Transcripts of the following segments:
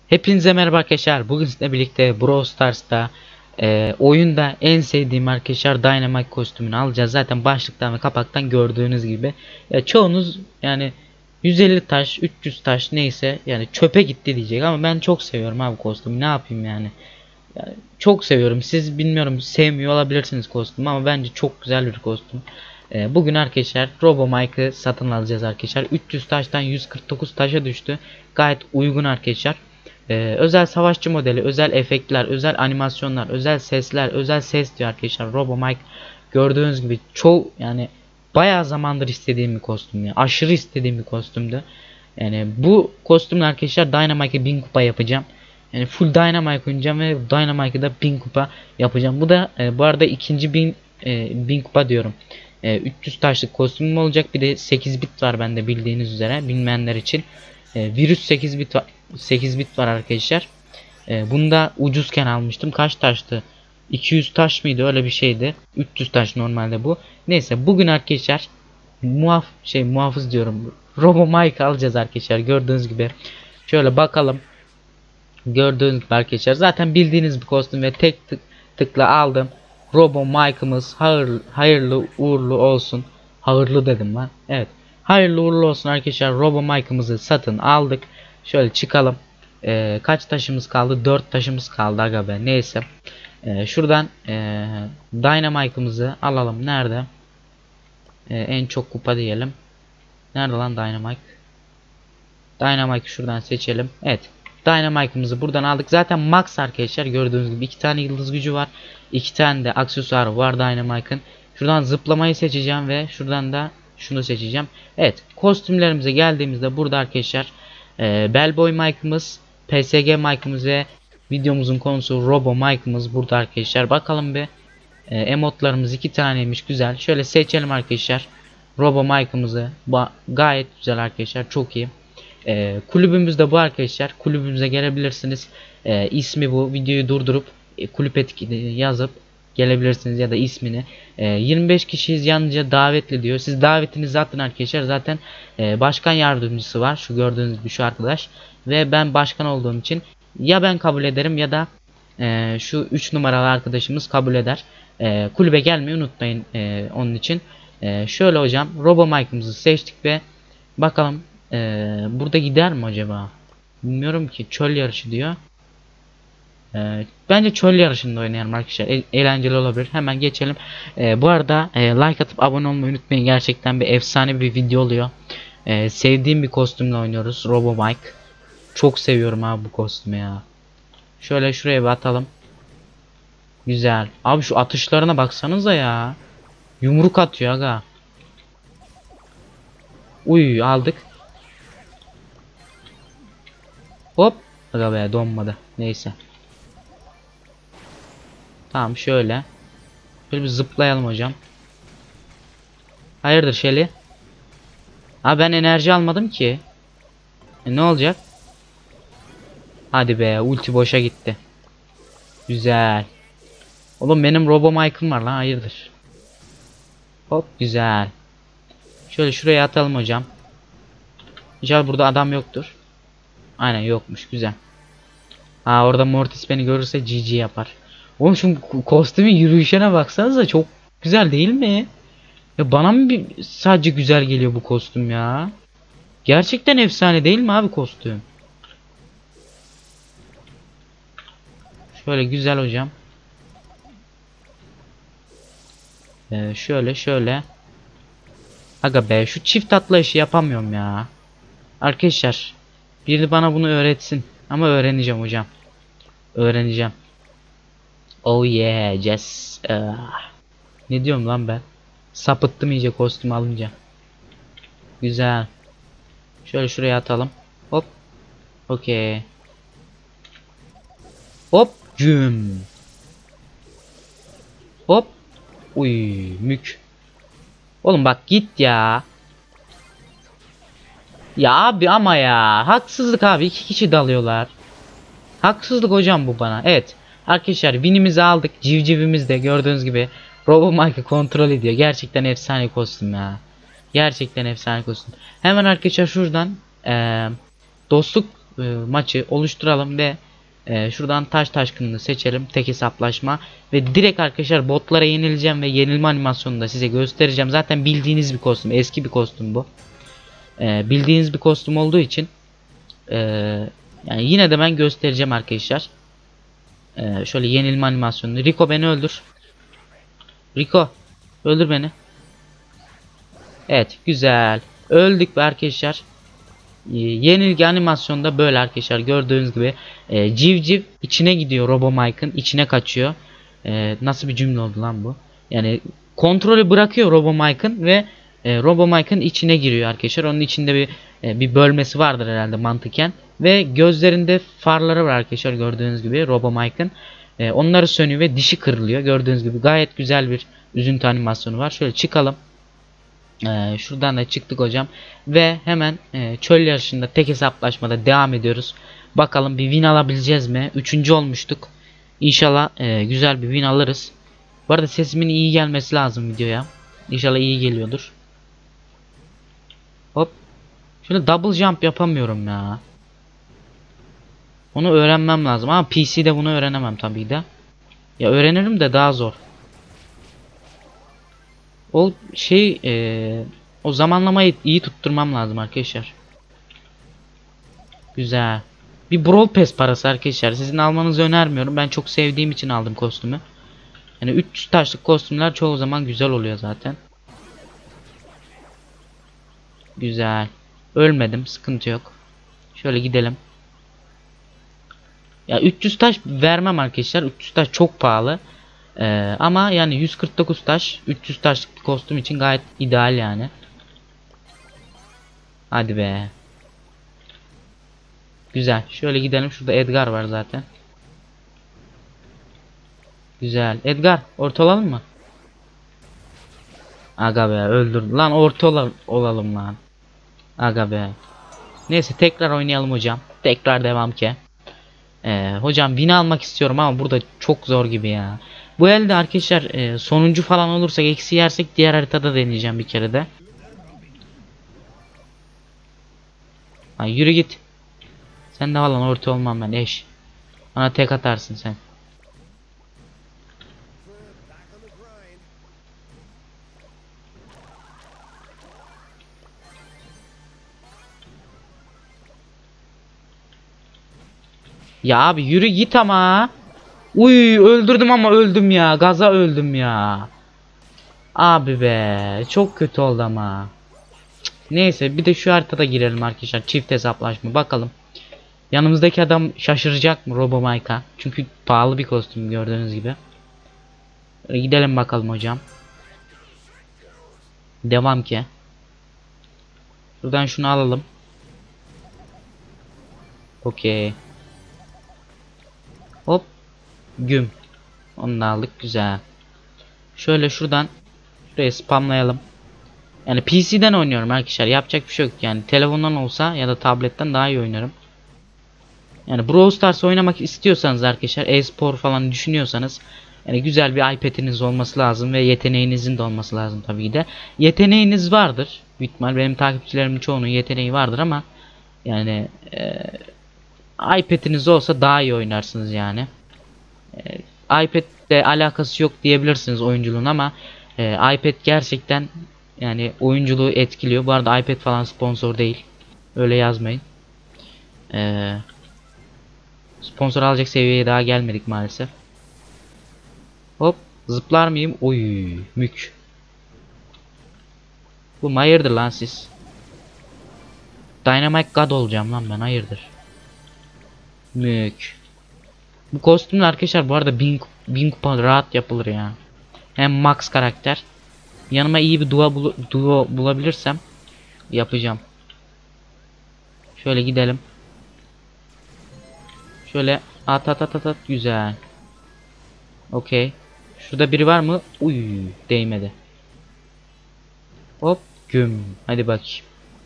Hepinize merhaba arkadaşlar. Bugün sizinle birlikte Brawl Stars'ta oyunda en sevdiğim arkadaşlar Dynamite kostümünü alacağız. Zaten başlıktan ve kapaktan gördüğünüz gibi. Çoğunuz yani 150 taş, 300 taş neyse yani çöpe gitti diyecek ama ben çok seviyorum abi kostümü. Ne yapayım yani? Yani çok seviyorum. Siz bilmiyorum sevmiyor olabilirsiniz kostümü ama bence çok güzel bir kostüm. Bugün arkadaşlar Robo Mike'ı satın alacağız arkadaşlar. 300 taştan 149 taşa düştü. Gayet uygun arkadaşlar. Özel savaşçı modeli, özel efektler, özel animasyonlar, özel sesler, özel ses diyor arkadaşlar. Robo Mike gördüğünüz gibi çok yani bayağı zamandır istediğim bir kostüm ya. Aşırı istediğim bir kostümdü. Yani bu kostümle arkadaşlar Dynamite'ı 1000 kupa yapacağım. Yani full Dynamite oynayacağım ve Dynamite'ı da 1000 kupa yapacağım. Bu da bu arada ikinci 1000 kupa diyorum. 300 taşlık kostümüm olacak. Bir de 8 bit var bende bildiğiniz üzere. Bilmeyenler için. Virüs 8 bit var. 8 bit var arkadaşlar. Bunu da ucuzken almıştım. Kaç taştı? 200 taş mıydı? Öyle bir şeydi. 300 taş normalde bu. Neyse bugün arkadaşlar muhafız diyorum. Robo Mike alacağız arkadaşlar. Gördüğünüz gibi. Şöyle bakalım. Gördüğünüz gibi arkadaşlar. Zaten bildiğiniz bir kostüm ve tıkla aldım. Robo Mike'ımız hayırlı uğurlu olsun. Hayırlı dedim lan. Evet. Hayırlı uğurlu olsun arkadaşlar. Robo Mike'ımızı satın aldık. Şöyle çıkalım. Kaç taşımız kaldı? 4 taşımız kaldı aga be. Neyse. Şuradan Dynamite'ımızı alalım. Nerede? En çok kupa diyelim. Nerede lan Dynamite? Dynamite'ı şuradan seçelim. Evet. Dynamite'ımızı buradan aldık. Zaten max arkadaşlar gördüğünüz gibi 2 tane yıldız gücü var. 2 tane de aksesuarı var Dynamite'ın. Şuradan zıplamayı seçeceğim ve şuradan da şunu seçeceğim. Evet. Kostümlerimize geldiğimizde burada arkadaşlar Bellboy Mike'ımız, PSG Mike'ımız ve videomuzun konusu Robo Mike'ımız burada arkadaşlar. Bakalım bir emotlarımız 2 taneymiş, güzel. Şöyle seçelim arkadaşlar. Robo Mike'ımızı gayet güzel arkadaşlar, çok iyi. Kulübümüz de bu arkadaşlar. Kulübümüze gelebilirsiniz. İsmi bu. Videoyu durdurup kulüp etiketi yazıp gelebilirsiniz ya da ismini. 25 kişiyiz, yalnızca davetli diyor. Siz davetinizi atın arkadaşlar. Zaten başkan yardımcısı var. Şu gördüğünüz gibi şu arkadaş. Ve ben başkan olduğum için ya ben kabul ederim ya da şu 3 numaralı arkadaşımız kabul eder. Kulübe gelmeyi unutmayın onun için. Şöyle hocam Robo Mike'ımızı seçtik ve bakalım burada gider mi acaba? Bilmiyorum ki, çöl yarışı diyor. Bence çöl yarışında oynayalım arkadaşlar. Eğlenceli olabilir. Hemen geçelim. Bu arada like atıp abone olmayı unutmayın. Gerçekten bir efsane bir video oluyor. Sevdiğim bir kostümle oynuyoruz. Robo Mike. Çok seviyorum abi bu kostümü ya. Şöyle şuraya bir atalım. Güzel. Abi şu atışlarına baksanıza ya. Yumruk atıyor aga. Uy aldık. Hop. Aga be donmadı. Neyse. Tamam şöyle. Şöyle bir zıplayalım hocam. Hayırdır Shelly? Ha ben enerji almadım ki. Ne olacak? Hadi be ulti boşa gitti. Güzel. Oğlum benim Robo Mike'ım var lan, hayırdır. Hop güzel. Şöyle şuraya atalım hocam. İnşallah burada adam yoktur. Aynen yokmuş, güzel. Ha orada Mortis beni görürse GG yapar. Oğlum şu kostümün yürüyüşüne baksanıza, çok güzel değil mi? Ya bana mı sadece güzel geliyor bu kostüm ya? Gerçekten efsane değil mi abi kostüm? Şöyle güzel hocam. Şöyle. Aga be şu çift atlayışı yapamıyorum ya. Arkadaşlar biri bana bunu öğretsin. Ama öğreneceğim hocam. Öğreneceğim. Oh yeah yes. Ne diyorum lan ben? Sapıttım iyice kostüm alınca. Güzel. Şöyle şuraya atalım. Hop. Okey. Hop. Cüm. Hop. Uy mük. Oğlum bak git ya. Ya abi ama ya. Haksızlık abi. 2 kişi dalıyorlar. Haksızlık hocam bu bana. Evet. Arkadaşlar winimizi aldık. Civcivimiz de gördüğünüz gibi Robo Mike'ı kontrol ediyor. Gerçekten efsane kostüm ya. Gerçekten efsane kostüm. Hemen arkadaşlar şuradan dostluk maçı oluşturalım ve şuradan taş taşkınını seçelim. Tek hesaplaşma ve direkt arkadaşlar botlara yenileceğim ve yenilme animasyonunu da size göstereceğim. Zaten bildiğiniz bir kostüm, eski bir kostüm bu. Bildiğiniz bir kostüm olduğu için yani yine de ben göstereceğim arkadaşlar. Şöyle yenilme animasyonunu. Rico beni öldür. Rico öldür beni. Evet, güzel. Öldük be arkadaşlar. Yenilgi animasyonda böyle arkadaşlar, gördüğünüz gibi civciv içine gidiyor, Robomike'ın içine kaçıyor. Nasıl bir cümle oldu lan bu? Yani kontrolü bırakıyor Robomike'ın ve Robomike'ın içine giriyor arkadaşlar. Onun içinde bir bölmesi vardır herhalde mantıken ve gözlerinde farları var arkadaşlar, gördüğünüz gibi Robomike'ın. Onları sönüyor ve dişi kırılıyor. Gördüğünüz gibi gayet güzel bir üzüntü animasyonu var. Şöyle çıkalım. Şuradan da çıktık hocam ve hemen çöl yarışında tek hesaplaşmada devam ediyoruz. Bakalım bir win alabileceğiz mi? Üçüncü olmuştuk. İnşallah güzel bir win alırız. Bu arada sesimin iyi gelmesi lazım videoya. İnşallah iyi geliyordur. Hop. Şöyle double jump yapamıyorum ya. Onu öğrenmem lazım ama PC'de bunu öğrenemem tabii de. Ya öğrenirim de daha zor. O şey o zamanlamayı iyi tutturmam lazım arkadaşlar. Güzel. Bir Brawl Pass parası arkadaşlar. Sizin almanızı önermiyorum. Ben çok sevdiğim için aldım kostümü. Yani 300 taşlık kostümler çoğu zaman güzel oluyor zaten. Güzel. Ölmedim. Sıkıntı yok. Şöyle gidelim. Ya 300 taş vermem arkadaşlar. 300 taş çok pahalı. Ama yani 149 taş 300 taşlık bir kostüm için gayet ideal yani. Hadi be. Güzel. Şöyle gidelim. Şurada Edgar var zaten. Güzel. Edgar ortalalım mı? Aga be, öldür. Lan olalım lan. Aga be. Neyse tekrar oynayalım hocam. Tekrar devam ki. Hocam win almak istiyorum ama burada çok zor gibi ya. Bu elde arkadaşlar sonuncu falan olursak, eksi yersek diğer haritada deneyeceğim bir kere de. Ay yürü git. Sen de falan orta olmam ben eş. Bana tek atarsın sen. Ya abi yürü git ama. Uy öldürdüm ama öldüm ya. Gaza öldüm ya. Abi be çok kötü oldu ama. Neyse bir de şu haritada girelim arkadaşlar. Çift hesaplaşma bakalım. Yanımızdaki adam şaşıracak mı Robomike'a? Çünkü pahalı bir kostüm gördüğünüz gibi. Gidelim bakalım hocam. Devam ki. Şuradan şunu alalım. Okey. Hop. Güm. Onu da aldık, güzel. Şöyle şuradan şuraya spamlayalım. Yani PC'den oynuyorum arkadaşlar. Yapacak bir şey yok. Yani telefondan olsa ya da tabletten daha iyi oynarım. Yani Brawl Stars oynamak istiyorsanız arkadaşlar, e-spor falan düşünüyorsanız yani güzel bir iPad'iniz olması lazım ve yeteneğinizin de olması lazım tabii ki de. Yeteneğiniz vardır. Büyük ihtimal benim takipçilerimin çoğunun yeteneği vardır ama yani iPad'iniz olsa daha iyi oynarsınız yani. iPad'le alakası yok diyebilirsiniz oyunculuğun ama iPad gerçekten yani oyunculuğu etkiliyor. Bu arada iPad falan sponsor değil. Öyle yazmayın. Sponsor alacak seviyeye daha gelmedik maalesef. Hop zıplar mıyım? Oy mük. Bu hayırdır lan siz? Dynamite God olacağım lan ben, hayırdır? Mük. Bu kostümler arkadaşlar bu arada 1000 kupa rahat yapılır ya. Hem max karakter. Yanıma iyi bir duo bulabilirsem yapacağım. Şöyle gidelim. Şöyle at güzel. Okey. Şurada biri var mı? Uy değmedi. Hop güm. Hadi bakayım.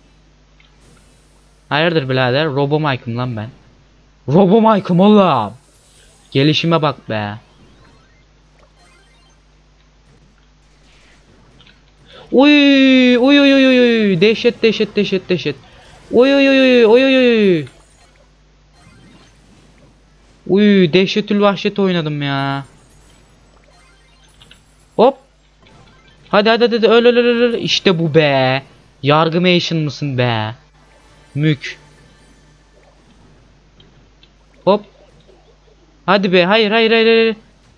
Hayırdır birader? Robomike'ım lan ben. Robomike'ım oğlum. Gelişime bak be. Uy uy uy uy uy. Dehşet. Uy uy uy uy uy uy uy. Uy, dehşetül vahşet oynadım ya. Hop. Hadi öl. İşte bu be. Yargımation mısın be? Mük. Hop. Hadi be. Hayır.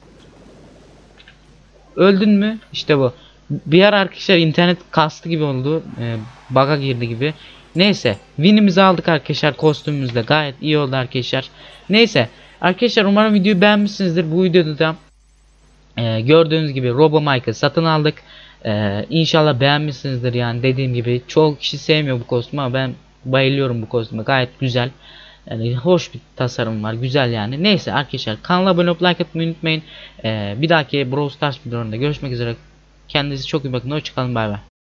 Öldün mü? İşte bu. Bir ara arkadaşlar internet kastı gibi oldu. Bug'a girdi gibi. Neyse. Win'imizi aldık arkadaşlar. Kostümümüz de gayet iyi oldu arkadaşlar. Neyse. Arkadaşlar umarım videoyu beğenmişsinizdir. Bu videoda da gördüğünüz gibi Robo Mike'ı satın aldık. İnşallah beğenmişsinizdir, yani dediğim gibi çoğu kişi sevmiyor bu kostümü ama ben bayılıyorum bu kostüme, gayet güzel. Yani hoş bir tasarım var, güzel yani. Neyse arkadaşlar, kanala abone olup like atmayı unutmayın. Bir dahaki Brawl Stars videolarında görüşmek üzere. Kendinize çok iyi bakın, hoşçakalın, bay bay.